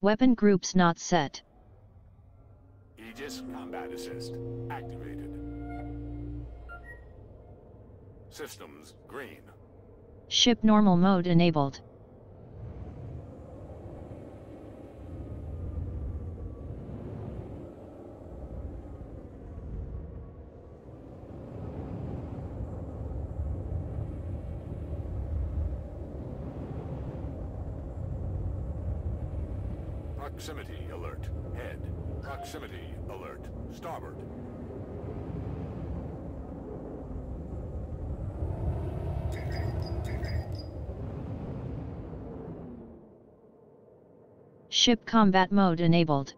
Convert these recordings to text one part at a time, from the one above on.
Weapon groups not set. Aegis Combat Assist activated. Systems green. Ship normal mode enabled. Proximity alert. Head. Proximity alert. Starboard. Ship combat mode enabled.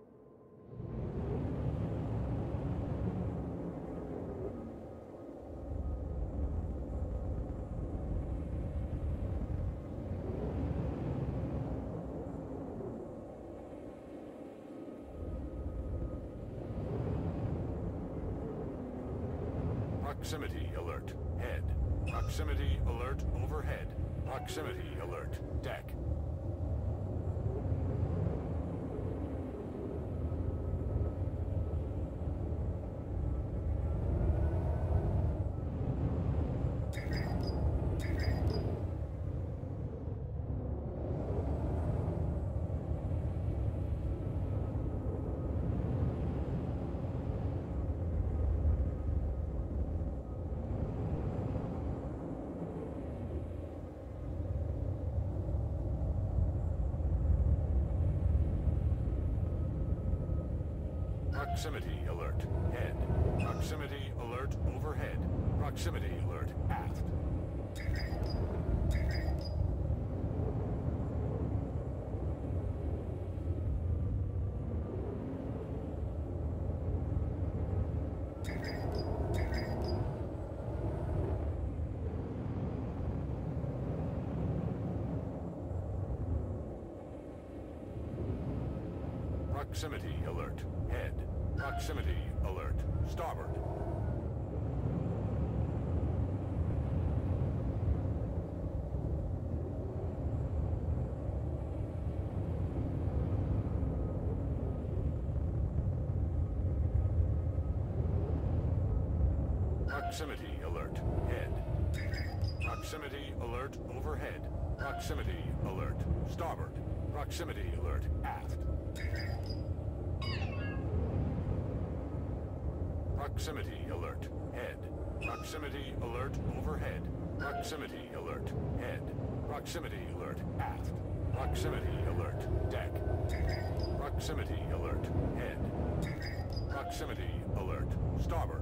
Proximity alert. Head. Proximity alert overhead. Proximity alert. Deck. Proximity alert. Head. Proximity alert overhead. Proximity alert aft. Proximity alert. Head. Proximity alert. Starboard. Proximity alert. Head. Proximity alert overhead. Proximity alert. Starboard. Proximity alert aft. Proximity alert. Head. Proximity alert overhead. Proximity alert. Head. Proximity alert aft. Proximity alert deck. Proximity alert head. Proximity alert starboard.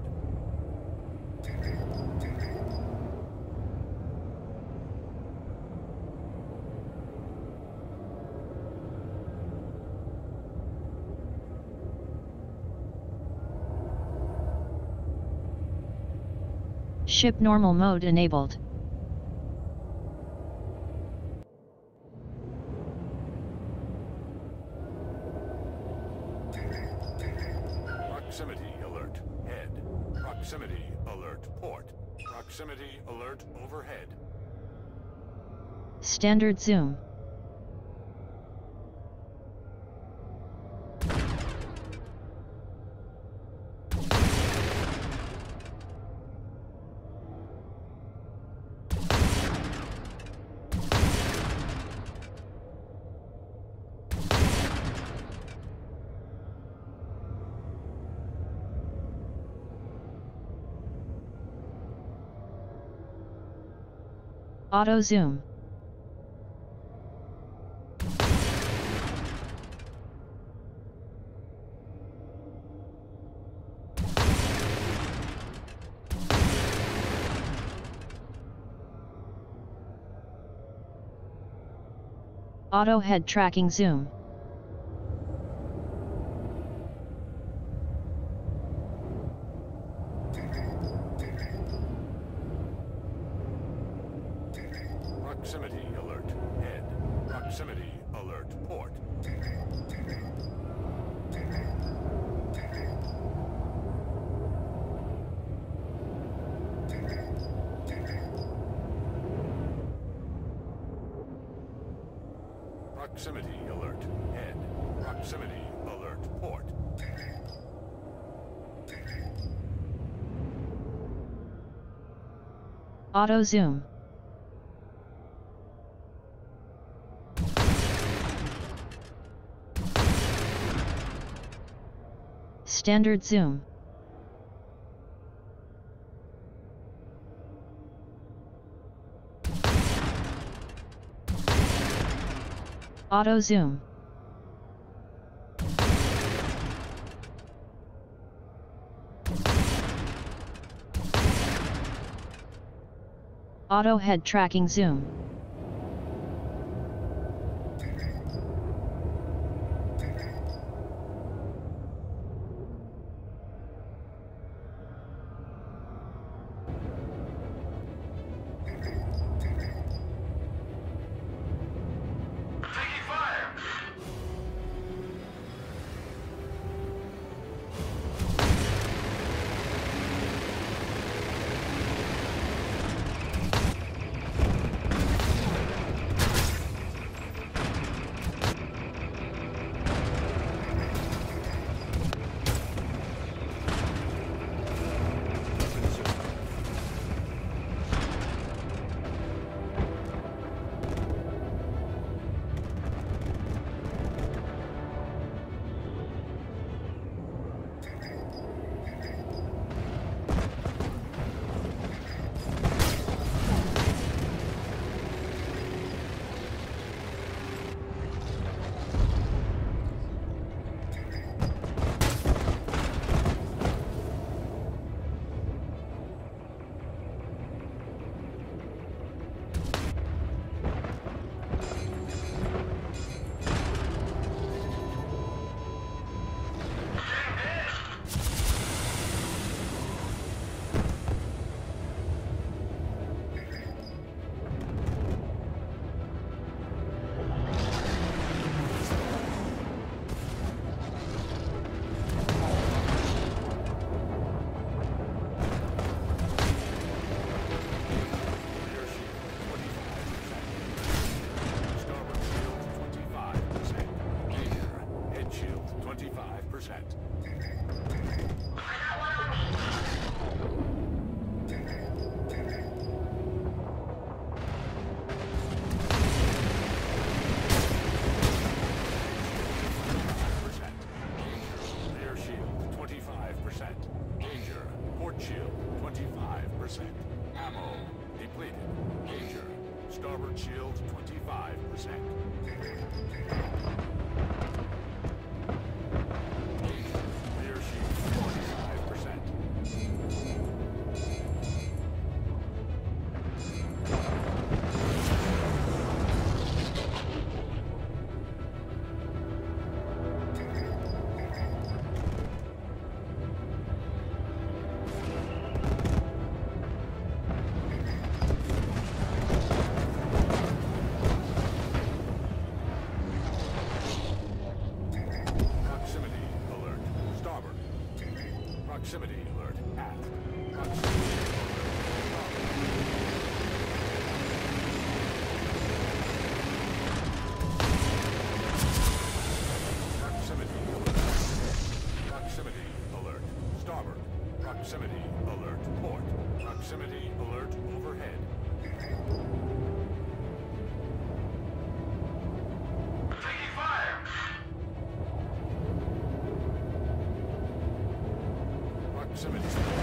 Ship normal mode enabled. Proximity alert head. Proximity alert port. Proximity alert overhead. Standard zoom. Auto zoom. Auto head tracking zoom. Proximity alert head. Proximity alert port. Proximity alert. Head. Proximity alert. Port. Auto zoom. Standard zoom. Auto zoom. Auto head tracking zoom. Starboard shield 25%. Rear shield 45%. Proximity alert aft. Proximity alert. Proximity alert. Starboard. Proximity alert port. Proximity alert overhead. Taking fire! Proximity.